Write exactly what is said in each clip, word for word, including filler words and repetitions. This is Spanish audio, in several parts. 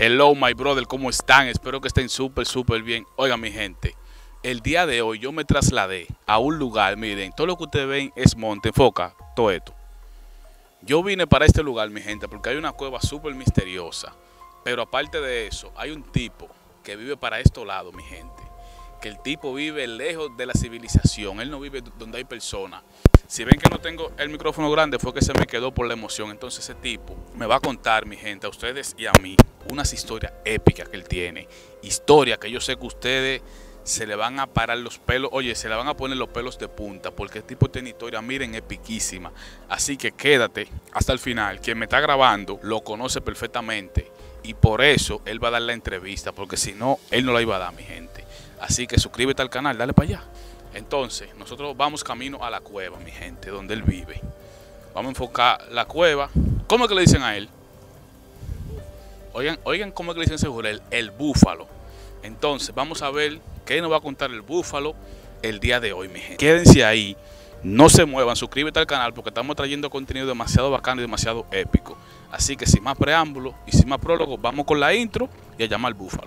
Hello, my brother, ¿cómo están? Espero que estén súper, súper bien. Oigan, mi gente, el día de hoy yo me trasladé a un lugar, miren, todo lo que ustedes ven es monte, enfoca, todo esto. Yo vine para este lugar, mi gente, porque hay una cueva súper misteriosa. Pero aparte de eso, hay un tipo que vive para estos lados, mi gente. Que el tipo vive lejos de la civilización, él no vive donde hay personas. Si ven que no tengo el micrófono grande, fue que se me quedó por la emoción. Entonces ese tipo me va a contar, mi gente, a ustedes y a mí, unas historias épicas que él tiene. Historias que yo sé que ustedes se le van a parar los pelos, oye, se le van a poner los pelos de punta, porque el tipo tiene historia, miren, epiquísima. Así que quédate hasta el final. Quien me está grabando lo conoce perfectamente y por eso él va a dar la entrevista, porque si no, él no la iba a dar, mi gente. Así que suscríbete al canal, dale para allá. Entonces, nosotros vamos camino a la cueva, mi gente, donde él vive. Vamos a enfocar la cueva. ¿Cómo es que le dicen a él? Oigan, oigan cómo es que le dicen seguro, el, el búfalo. Entonces, vamos a ver qué nos va a contar el búfalo el día de hoy, mi gente. Quédense ahí, no se muevan, suscríbete al canal porque estamos trayendo contenido demasiado bacano y demasiado épico. Así que sin más preámbulos y sin más prólogo, vamos con la intro y a llamar al búfalo.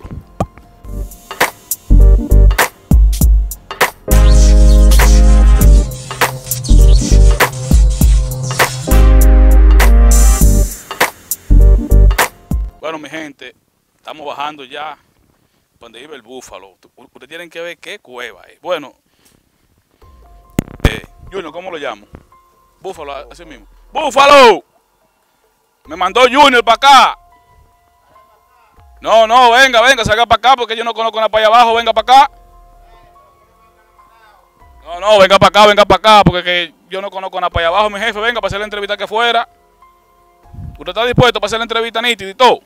Bueno, mi gente, estamos bajando ya donde vive el búfalo. Ustedes tienen que ver qué cueva es. Bueno, eh, Junior, ¿cómo lo llamo? Búfalo, así mismo. ¡Búfalo! Me mandó Junior para acá. No, no, venga, venga, salga para acá porque yo no conozco nada para allá abajo. Venga para acá. No, no, venga para acá, venga para acá porque que yo no conozco nada para allá abajo, mi jefe. Venga para hacer la entrevista que fuera. ¿Usted está dispuesto para hacer la entrevista nítida y todo?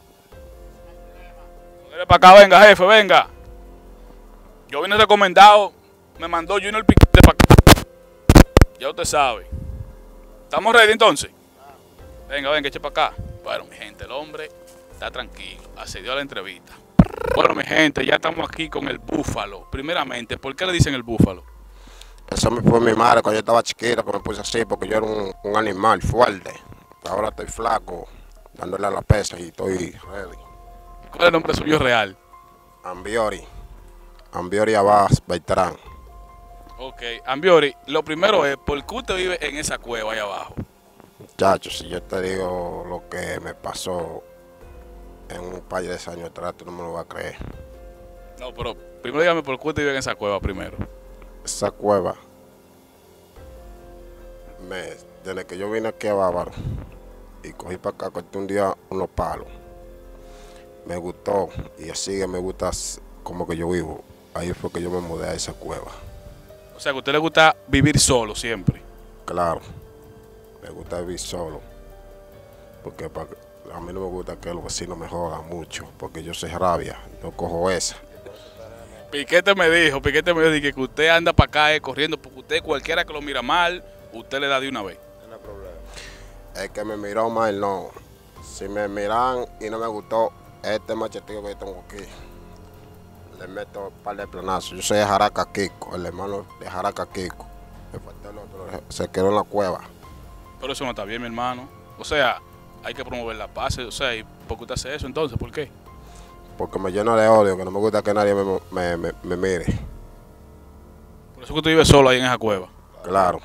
Venga para acá, venga, jefe, venga. Yo vine recomendado, me mandó Junior Piquete para acá. Ya usted sabe. ¿Estamos ready entonces? Venga, venga, eche para acá. Bueno, mi gente, el hombre está tranquilo, accedió a la entrevista. Bueno, mi gente, ya estamos aquí con el búfalo. Primeramente, ¿por qué le dicen el búfalo? Eso me fue mi madre cuando yo estaba chiquito, que me puse así, porque yo era un, un animal fuerte. Ahora estoy flaco, dándole a la pesa y estoy ready. ¿Cuál es el nombre suyo real? Ambiori. Ambiori Abbas Beltrán. Ok, Ambiori, lo primero es, ¿por qué usted vive en esa cueva ahí abajo? Muchachos, si yo te digo lo que me pasó en un par de años atrás, tú no me lo vas a creer. No, pero primero dígame por qué usted vive en esa cueva primero. Esa cueva, me, desde que yo vine aquí a Bávaro y cogí para acá, corté un día unos palos. Me gustó y así que me gusta como que yo vivo. Ahí fue que yo me mudé a esa cueva. O sea, que a usted le gusta vivir solo siempre. Claro, me gusta vivir solo. Porque para, a mí no me gusta que los vecinos me jodan mucho. Porque yo soy rabia, no cojo esa. Piquete me dijo, Piquete me dijo que usted anda para acá eh, corriendo porque usted cualquiera que lo mira mal, usted le da de una vez. No hay problema. El que me miró mal, no. Si me miran y no me gustó este machetillo que yo tengo aquí, le meto un par de planazos. Yo soy de Jaraca Kiko, el hermano de Jaraca Kiko. Me faltó el otro, se quedó en la cueva. Pero eso no está bien, mi hermano. O sea, hay que promover la paz. O sea, ¿y por qué usted hace eso entonces? ¿Por qué? Porque me lleno de odio, que no me gusta que nadie me, me, me, me mire. Por eso que usted vive solo ahí en esa cueva. Claro.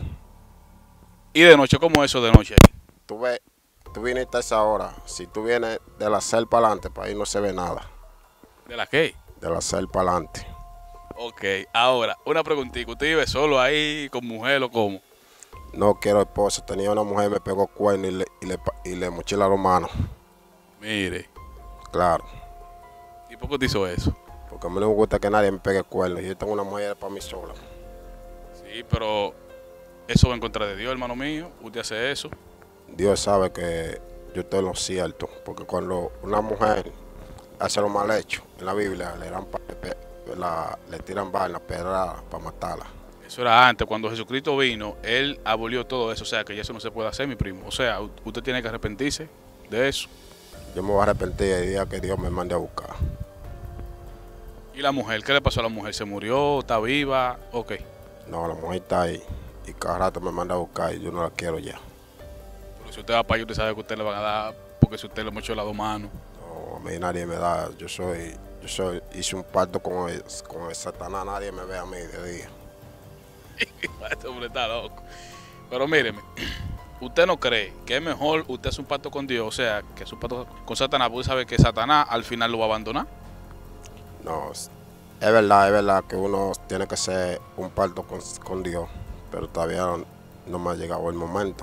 ¿Y de noche? ¿Cómo es eso de noche ahí? Tú ves, tú viniste a esa hora. Si tú vienes de la cel para adelante, para ahí no se ve nada. ¿De la qué? De la cel para adelante. Ok, ahora, una preguntita. ¿Usted vive solo ahí, con mujer o cómo? No quiero esposa. Tenía una mujer, me pegó cuerno y le, y le, y le moché las dos manos. Mire. Claro. ¿Y por qué usted hizo eso? Porque a mí no me gusta que nadie me pegue cuerno. Yo tengo una mujer para mí sola. Sí, pero eso va en contra de Dios, hermano mío. Usted hace eso. Dios sabe que yo estoy en lo cierto. Porque cuando una mujer hace lo mal hecho, en la Biblia le, dan, la, le tiran balas, pedradas para matarla. Eso era antes, cuando Jesucristo vino, Él abolió todo eso. O sea, que ya eso no se puede hacer, mi primo. O sea, usted tiene que arrepentirse de eso. Yo me voy a arrepentir el día que Dios me mande a buscar. ¿Y la mujer? ¿Qué le pasó a la mujer? ¿Se murió? ¿Está viva? Ok. No, la mujer está ahí. Y cada rato me manda a buscar y yo no la quiero ya. Pero si usted va para allá, usted sabe que usted le van a dar, porque si usted le mochó las dos manos. No, No, a mí nadie me da. Yo soy, yo soy, hice un pacto con el, con el Satanás, nadie me ve a mí de día. Este hombre está loco. Pero míreme, ¿usted no cree que es mejor usted hacer un pacto con Dios? O sea, que es un pacto con Satanás, porque sabe que Satanás al final lo va a abandonar. No, es es verdad, es verdad que uno tiene que hacer un pacto con, con Dios, pero todavía no, no me ha llegado el momento.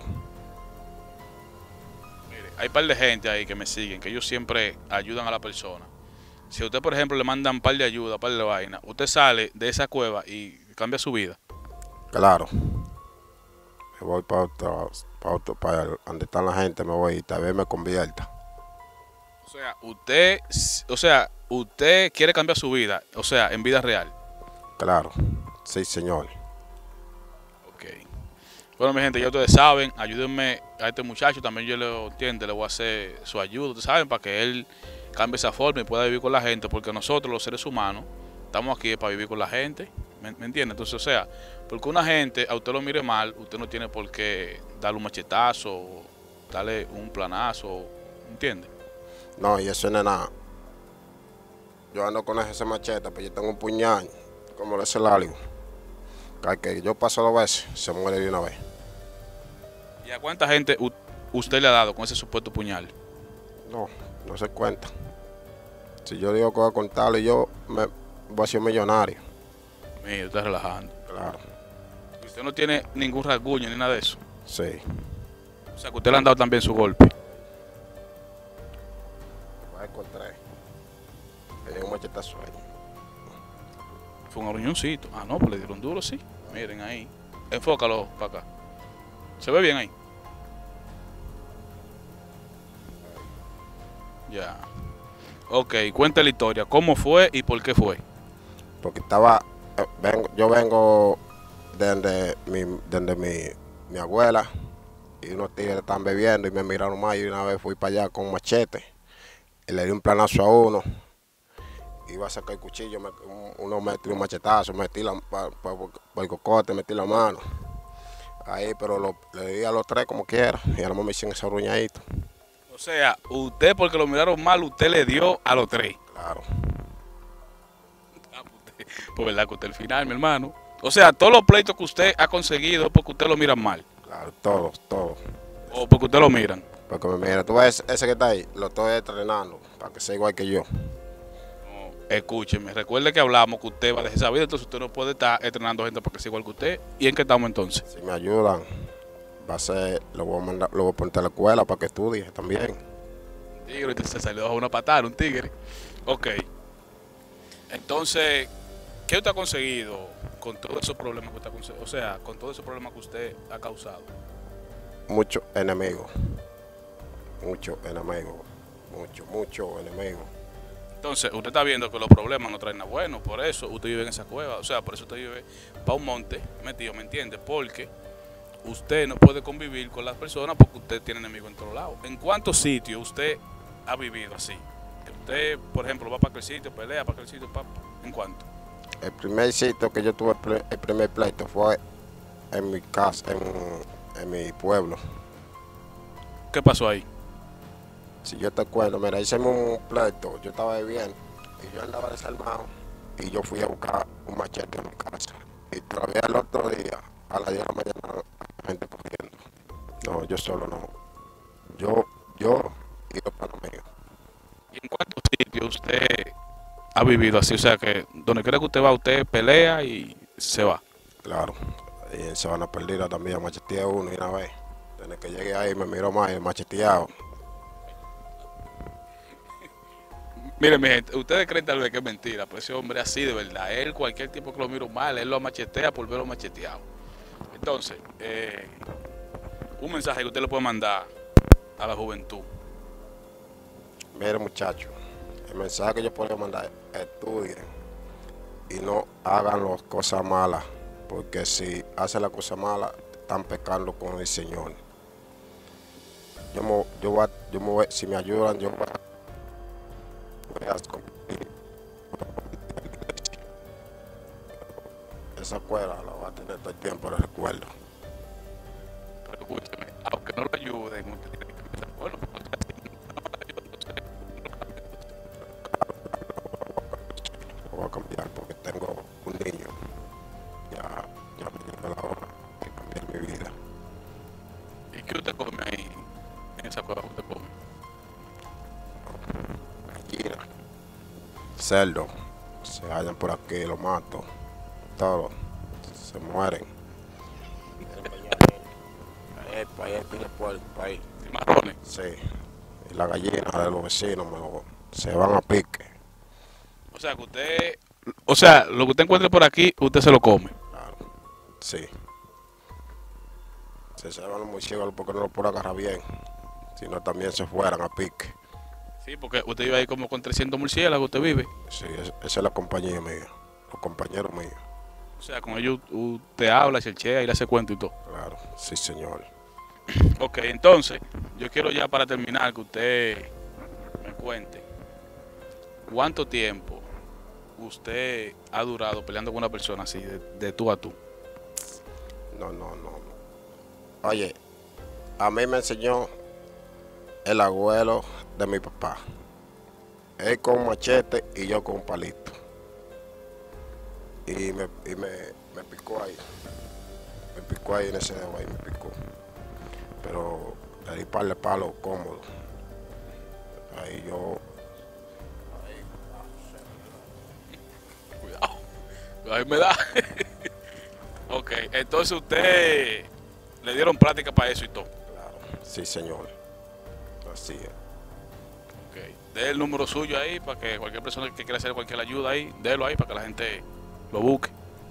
Mire, hay un par de gente ahí que me siguen, que ellos siempre ayudan a la persona. Si a usted, por ejemplo, le mandan un par de ayuda, un par de vaina, usted sale de esa cueva y cambia su vida. Claro, me voy para otro, para otro, para donde está la gente, me voy y tal vez me convierta. O sea, usted, o sea, usted quiere cambiar su vida, o sea, en vida real. Claro, sí, señor. Ok. Bueno, mi gente, ya ustedes saben, ayúdenme a este muchacho, también yo lo entiendo, le voy a hacer su ayuda, ustedes saben, para que él cambie esa forma y pueda vivir con la gente, porque nosotros, los seres humanos, estamos aquí para vivir con la gente, ¿me, me entiende? Entonces, o sea, porque una gente a usted lo mire mal, usted no tiene por qué darle un machetazo, o darle un planazo, ¿entiende? No, y eso no es nada. Yo ando con ese machete, pero yo tengo un puñal, como ese largo. Cada que yo paso dos veces, se muere de una vez. ¿Y a cuánta gente u- usted le ha dado con ese supuesto puñal? No, no se cuenta. Si yo digo que voy a contarlo, yo me voy a ser millonario. Mire, usted está relajando. Claro, Y usted no tiene ningún rasguño ni nada de eso. sí. O sea, que usted le han dado también su golpe. Voy a encontrar. Que llega un machetazo ahí. Fue un aruñoncito. Ah, no, pues le dieron duro, sí. Miren ahí. Enfócalo para acá. ¿Se ve bien ahí? Ya. Ok, cuenta la historia. ¿Cómo fue y por qué fue? Porque estaba, eh, vengo, yo vengo desde mi, desde mi, mi abuela y unos tigres están bebiendo y me miraron más y una vez fui para allá con un machete y le di un planazo a uno. Iba a sacar el cuchillo, me, un- uno me tiró un machetazo, metí la, pa- pa- por el cocote, metí la mano. Ahí, pero lo, le di a los tres como quiera y ahora me hicieron ese ruñadito. O sea, usted porque lo miraron mal, usted le dio a los tres. Claro, Ah, usted- Pues verdad que usted al final, mi hermano. O sea, todos los pleitos que usted ha conseguido es porque usted lo miran mal. claro, todos, todos. O porque usted lo miran. Porque me mira, tú ves ese que está ahí, lo estoy entrenando para que sea igual que yo. No, escúcheme, recuerde que hablamos que usted va a dejar esa vida, entonces usted no puede estar entrenando gente para que sea igual que usted. ¿Y en qué estamos entonces? Si me ayudan, va a ser, lo voy a mandar, lo voy a poner a la escuela para que estudie también. Un tigre, entonces se salió a una patada, un tigre. Ok. Entonces, ¿qué usted ha conseguido con todos esos problemas que usted ha conseguido? O sea, con todos esos problemas que usted ha causado. Muchos enemigos, muchos enemigos, muchos, muchos enemigos. Entonces, usted está viendo que los problemas no traen nada bueno, por eso usted vive en esa cueva, o sea, por eso usted vive para un monte metido, ¿me entiende? Porque usted no puede convivir con las personas porque usted tiene enemigos en todos lados. ¿En cuántos sitios usted ha vivido así? Que usted, por ejemplo, va para aquel sitio, pelea para aquel sitio, pa- ¿en cuánto? El primer sitio que yo tuve, el ple- el primer pleito fue en mi casa, en, en mi pueblo. ¿Qué pasó ahí? Si yo te cuento, mira, hicimos un pleito, yo estaba bebiendo y yo andaba desarmado y yo fui a buscar un machete en mi casa. Y todavía el otro día, a las diez de la mañana, la gente corriendo. No, yo solo no. Yo, yo y los panos míos. ¿Y en cuántos sitios usted ha vivido así? O sea, que donde quiera que usted va, usted pelea y se va. Claro. Y en Sabana Perdida también macheteé uno y una vez. Desde que llegué ahí me miró más y macheteado. Miren, mi gente, ustedes creen tal vez que es mentira, pero ese hombre así de verdad. Él, cualquier tipo que lo miro mal, él lo machetea por verlo macheteado. Entonces, eh, un mensaje que usted le puede mandar a la juventud. Mire muchachos, el mensaje que yo puedo mandar es estudien y no hagan las cosas malas, porque si hacen las cosas malas, están pecando con el Señor. Yo me, yo voy a- yo me voy- si me ayudan, yo voy a, voy a compartir esa escuela, la voy a tener todo el tiempo de recuerdo. Pero escúcheme, aunque no lo ayuden, usted tiene que pensar, bueno, porque así no lo ayudan, entonces, cerdos se hallan por aquí, los mato. Todos se mueren. Para allá tiene puerco, para ahí. Marrones. Sí. Y la gallina de los vecinos me lo- se van a pique. O sea, que usted, o sea, lo que usted encuentre por aquí, usted se lo come. Claro. Sí. Se salvan los murciélagos porque no lo puedo agarrar bien. Si no, también se fueran a pique. Sí, porque usted vive ahí como con trescientos murciélagos, usted vive. Sí, es- esa es la compañía mía. Los compañeros míos. O sea, con ellos usted habla, chelchea y le hace cuento y todo. Claro. Sí, señor. Ok, entonces, yo quiero ya para terminar que usted me cuente cuánto tiempo usted ha durado peleando con una persona así, de, de tú a tú. No, no, no. Oye, a mí me enseñó el abuelo de mi papá. Él con un machete y yo con un palito. Y me, y me, me picó ahí. Me picó ahí en ese dedo ahí, me picó. Pero le di par de palos cómodo. Ahí yo. Cuidado, ahí me da. Ok, entonces usted le dieron práctica para eso y todo. Claro, sí, señor. Así es. Ok, dé el número suyo ahí para que cualquier persona que quiera hacer cualquier ayuda ahí, délo ahí para que la gente lo busque.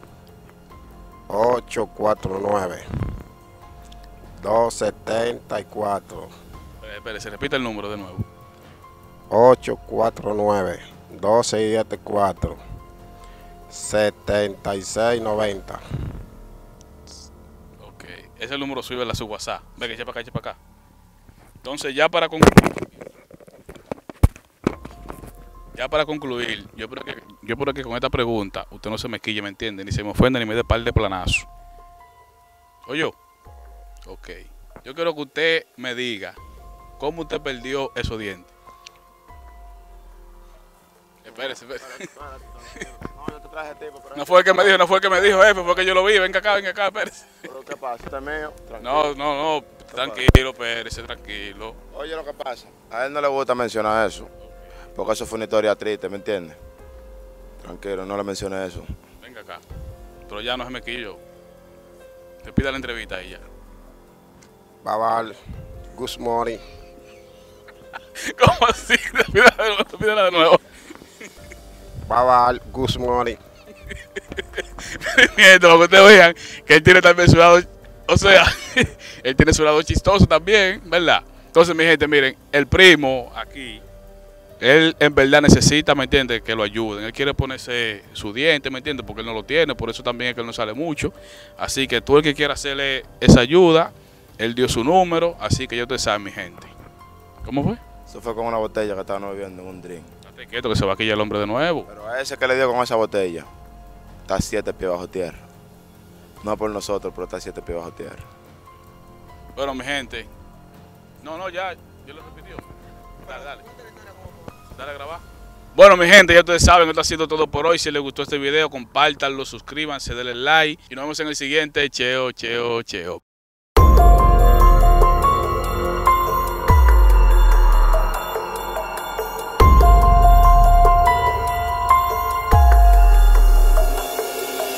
ocho cuatro nueve, dos siete cuatro. Eh, Espere, se repite el número de nuevo. ocho cuatro nueve, dos siete cuatro, siete seis nueve cero. Ok, ese es el número suyo de la su WhatsApp. Ve que eche para acá, eche para acá. Entonces, ya para concluir, ya para concluir, yo creo que, yo creo que con esta pregunta usted no se me quille, ¿me entiende? Ni se me ofende ni me dé par de planazo. ¿Oye? Ok. Yo quiero que usted me diga cómo usted perdió esos dientes. Espérese, espérese. No fue el que me dijo, no fue el que me dijo, jefe, fue que yo lo vi. Venga acá, venga acá, espérese. ¿Pero qué pasa? ¿Este es mío? No, no, no, tranquilo, espérese, tranquilo. Oye, lo que pasa, a él no le gusta mencionar eso, porque eso fue una historia triste, ¿me entiendes? Tranquilo, no le mencione eso. Venga acá. Pero ya no se me quillo. Te pida la entrevista ahí ya. Babal, good morning. ¿Cómo así? Te pida de nuevo, te pídela de nuevo. Babal, good morning. Miren, para que ustedes vean que él tiene también su lado, o sea, él tiene su lado chistoso también, ¿verdad? Entonces, mi gente, miren, el primo aquí, él en verdad necesita, ¿me entiendes? Que lo ayuden. Él quiere ponerse su diente, ¿me entiendes? Porque él no lo tiene, por eso también es que él no sale mucho. Así que tú el que quiera hacerle esa ayuda, él dio su número, así que yo te sabe, mi gente. ¿Cómo fue? Eso fue con una botella que estaban bebiendo en un drink. Estate quieto que se va a quillar el hombre de nuevo. Pero a ese que le dio con esa botella, está siete pies bajo tierra. No por nosotros, pero está siete pies bajo tierra. Bueno, mi gente. No, no, ya, yo lo repitió. Dale, dale. Dale a grabar. Bueno, mi gente, ya ustedes saben, esto ha sido todo por hoy. Si les gustó este video, compártanlo, suscríbanse, denle like. Y nos vemos en el siguiente. Cheo, cheo, cheo.